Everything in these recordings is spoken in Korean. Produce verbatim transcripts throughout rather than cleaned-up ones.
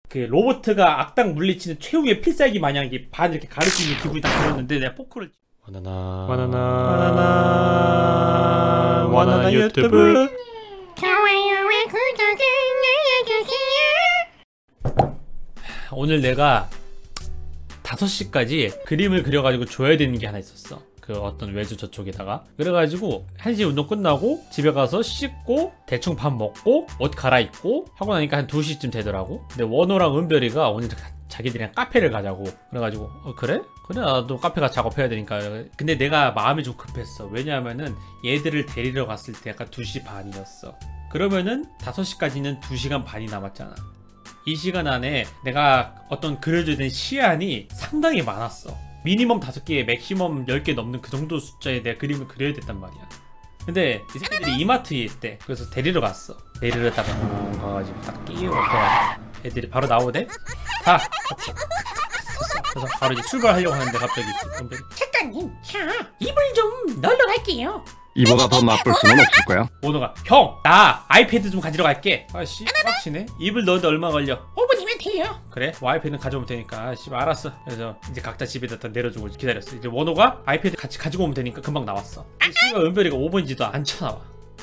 그 로보트가 악당 물리치는 최후의 필살기 마냥 이게 반 이렇게 가르치는 기분이 딱 들었는데 내가 포크를 바나나 바나나 바나나 바나나 유튜브 좋아요와 구독을 눌러주세요. 오늘 내가 다섯 시까지 그림을 그려가지고 줘야 되는 게 하나 있었어. 그 어떤 외주 저쪽에다가. 그래가지고 한 시 운동 끝나고 집에 가서 씻고 대충 밥 먹고 옷 갈아입고 하고 나니까 한 두 시쯤 되더라고. 근데 원호랑 은별이가 오늘 자기들이랑 카페를 가자고. 그래가지고 어 그래? 그래 나도 카페 가서 작업해야 되니까. 근데 내가 마음이 좀 급했어. 왜냐하면은 얘들을 데리러 갔을 때 약간 두 시 반이었어. 그러면은 다섯 시까지는 두 시간 반이 남았잖아. 이 시간 안에 내가 어떤 그려줘야 되는 시안이 상당히 많았어. 미니멈 다섯 개, 맥시멈 열 개 넘는 그 정도 숫자의 내가 그림을 그려야 됐단 말이야. 근데 이 새끼들이 이마트에 있대. 그래서 데리러 갔어. 데리러 다가 가가지고 딱 끼우고 애들이 바로 나오대. 다 같이 그래서 바로 이제 출발하려고 하는데 갑자기 작가님, 자 이불 좀 널러 갈게요. 이보다 더 나쁠 수는 없을 거야. 오너가 형! 나 아이패드 좀 가지러 갈게. 아씨 빡치네. 이불 넣는데 얼마 걸려? 오 분이면 돼요. 그래? 뭐 아이패드는 가져오면 되니까. 씨 알았어. 그래서 이제 각자 집에다 내려주고 기다렸어. 이제 원호가 아이패드 같이 가지고 오면 되니까 금방 나왔어. 씨가 은별이가 오 분인지도 안 쳐나와.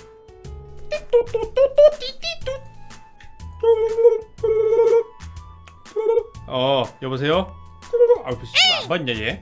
어 여보세요? 아우 씨발 안 봤냐 얘?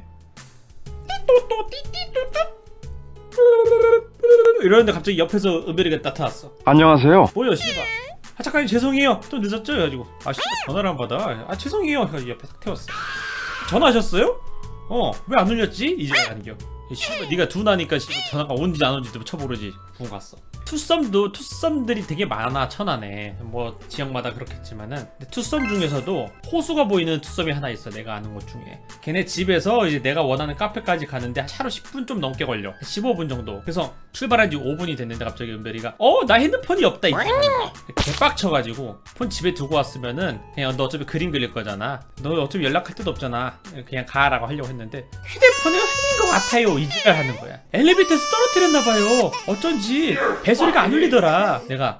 이러는데 갑자기 옆에서 은별이가 나타났어. 안녕하세요. 뭐야 씨발. 아 작가님 죄송해요. 좀 늦었죠? 해가지고 아 씨발 전화를 안 받아. 아 죄송해요. 해가지고 옆에 탁 태웠어. 전화하셨어요? 어 왜 안 울렸지? 이제 아니겨. 씨발 니가 두나니까 씨발 전화가 온지 안 온지도 쳐보르지. 부은 갔어. 투썸도 투썸들이 되게 많아. 천안에 뭐 지역마다 그렇겠지만은 근데 투썸 중에서도 호수가 보이는 투썸이 하나 있어. 내가 아는 곳 중에. 걔네 집에서 이제 내가 원하는 카페까지 가는데 차로 십 분 좀 넘게 걸려. 십오 분 정도. 그래서 출발한 지 오 분이 됐는데 갑자기 은별이가 어 나 핸드폰이 없다 이거. 개빡쳐가지고 폰 집에 두고 왔으면은 그냥 너 어차피 그림 그릴 거잖아. 너 어차피 연락할 데도 없잖아. 그냥 가라고 하려고 했는데 휴대폰을 흘린 것 같아요. 이지랄 하는 거야. 엘리베이터에서 떨어뜨렸나봐요. 어쩐지 배소리가 안 울리더라. 내가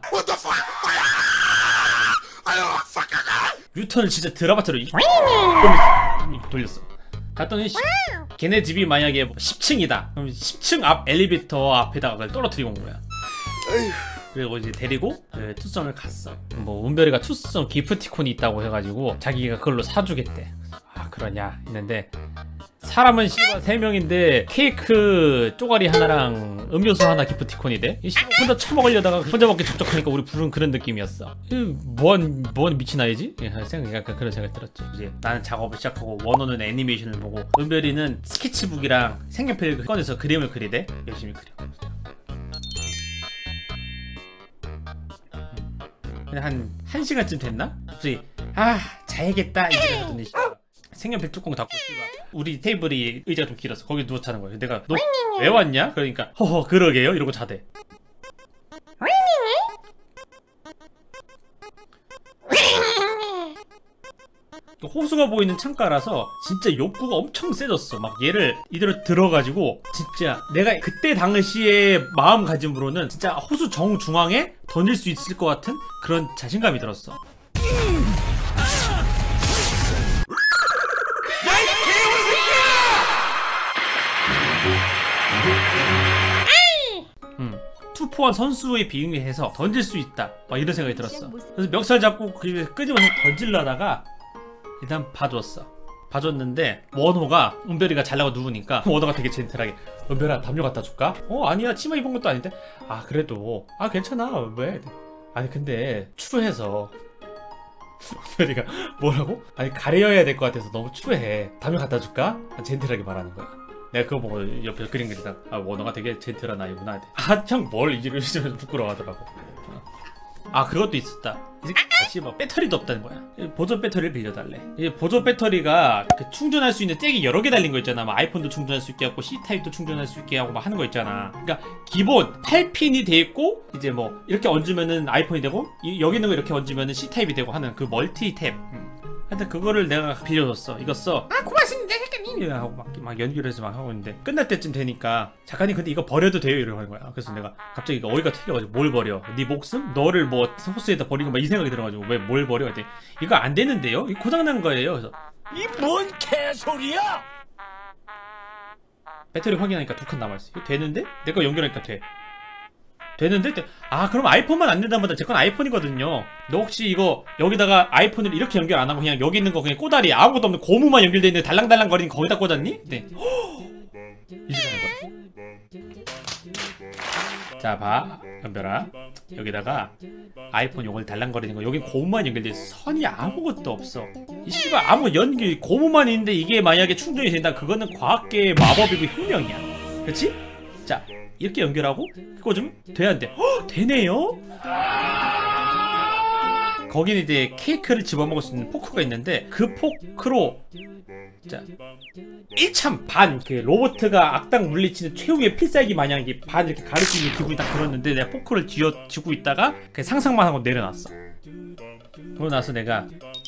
유턴을 진짜 드라마처럼 돌렸어. 갔더니 걔네 집이 만약에 십 층이다 그럼 십 층 앞 엘리베이터 앞에다가 그걸 떨어뜨리고 온 거야. 그리고 이제 데리고 그 투썸을 갔어. 뭐 은별이가 투썸 기프티콘이 있다고 해가지고 자기가 그걸로 사주겠대. 아 그러냐 했는데 사람은 씨발 세 명인데 케이크 쪼가리 하나랑 음료수 하나 기프티콘이 돼? 이 씨발 혼자 처먹으려다가 혼자 먹기 적적하니까 우리 부른 그런 느낌이었어. 뭔, 뭔 미친 아이지? 생각, 약간 그런 생각이 들었지. 이제 나는 작업을 시작하고 원호는 애니메이션을 보고 은별이는 스케치북이랑 색연필을 꺼내서 그림을 그리대. 열심히 그려. 근데 한, 한 시간쯤 됐나? 갑자기 아 자야겠다 이렇게 하더니 색연필 뚜껑 닫고 씨발 우리 테이블이 의자가 좀 길어서 거기 누워 자는 거야. 내가 너 왜 왔냐? 그러니까 허허 그러게요 이러고 자대. 호수가 보이는 창가라서 진짜 욕구가 엄청 세졌어. 막 얘를 이대로 들어가지고 진짜 내가 그때 당시의 마음가짐으로는 진짜 호수 정중앙에 던질 수 있을 것 같은 그런 자신감이 들었어. 음, 투포한 선수의 비행해서 던질 수 있다. 막 이런 생각이 들었어. 그래서 멱살 잡고 끄집어서 던질라다가 일단 봐줬어. 봐줬는데 원호가 은별이가 잘나고 누우니까 원호가 되게 젠틀하게 은별아 담요 갖다 줄까? 어 아니야 치마 입은 것도 아닌데. 아 그래도 아 괜찮아 왜? 아니 근데 추해서. 은별이가 뭐라고? 아니 가려야 될 것 같아서 너무 추해. 담요 갖다 줄까? 젠틀하게 말하는 거야. 내가 그거 보고 옆에서 그림 그리다가 아 원호가 되게 젠틀한 아이구나. 아 형 뭘 이러면서 부끄러워하더라고. 아 그것도 있었다. 이 새끼 다시 막 배터리도 없다는 거야. 보조 배터리를 빌려달래. 이 보조 배터리가 그 충전할 수 있는 잭이 여러 개 달린 거 있잖아. 막 아이폰도 충전할 수 있게 하고 C타입도 충전할 수 있게 하고 막 하는 거 있잖아. 그러니까 기본 팔 핀이 돼 있고 이제 뭐 이렇게 얹으면은 아이폰이 되고 이, 여기 있는 거 이렇게 얹으면은 C타입이 되고 하는 그 멀티 탭. 음. 하여튼 그거를 내가 빌려줬어. 이거 써. 아 고맙습니다 작가님. 잉 하고 막, 막 연결해서 막 하고 있는데 끝날 때쯤 되니까 작가님 근데 이거 버려도 돼요? 이러고 하는 거야. 그래서 내가 갑자기 이거 어이가 틀려가지고 뭘 버려? 네 목숨? 너를 뭐 호스에다 버리고 막 이 생각이 들어가지고 왜 뭘 버려? 그랬더니 이거 안 되는데요? 이거 고장난 거예요. 그래서 이 뭔 개소리야? 배터리 확인하니까 두 칸 남아있어. 이거 되는데? 내 거 연결하니까 돼. 되는데? 아 그럼 아이폰만 안 된다는 보다 제 건 아이폰이거든요. 너 혹시 이거 여기다가 아이폰을 이렇게 연결 안 하고 그냥 여기 있는 거 그냥 꼬다리 아무것도 없는 고무만 연결돼 있는데 달랑달랑 거리는 거기다 꽂았니? 네. 이렇게 하는 거야. 자 봐 연별아, 여기다가 아이폰 요걸 달랑거리는 거 여기 고무만 연결돼 있어. 선이 아무것도 없어. 이 씨발 아무 연결 고무만 있는데 이게 만약에 충전이 된다, 그거는 과학계의 마법이고 혁명이야. 그치? 자 이렇게 연결하고 꽂으면 돼야 안 돼? 헉, 되네요? 거기는 이제 케이크를 집어먹을 수 있는 포크가 있는데 그 포크로 자 일 참 반 그 로봇가 악당 물리치는 최후의 필살기 마냥 이게 반 이렇게 가르치는 기분이 딱 들었는데 내가 포크를 쥐어쥐고 있다가 그냥 상상만 하고 내려놨어. 그러고 나서 내가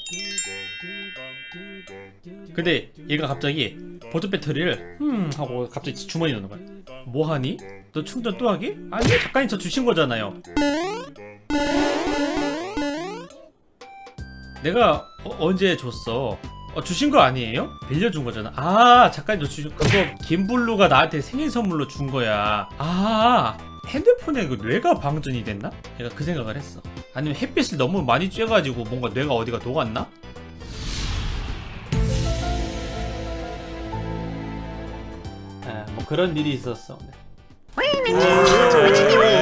근데 얘가 갑자기 보조 배터리를 음 하고 갑자기 주머니에 넣는 거야. 뭐하니? 너 충전 또 하기? 아니요 작가님 저 주신 거잖아요. 내가 어, 언제 줬어? 어, 주신 거 아니에요? 빌려준 거잖아. 아 작가님 저 주신 그거 김블루가 나한테 생일 선물로 준 거야. 아 핸드폰에 그 뇌가 방전이 됐나? 내가 그 생각을 했어. 아니면 햇빛을 너무 많이 쬐가지고 뭔가 뇌가 어디가 녹았나? 아, 뭐 그런 일이 있었어. 네.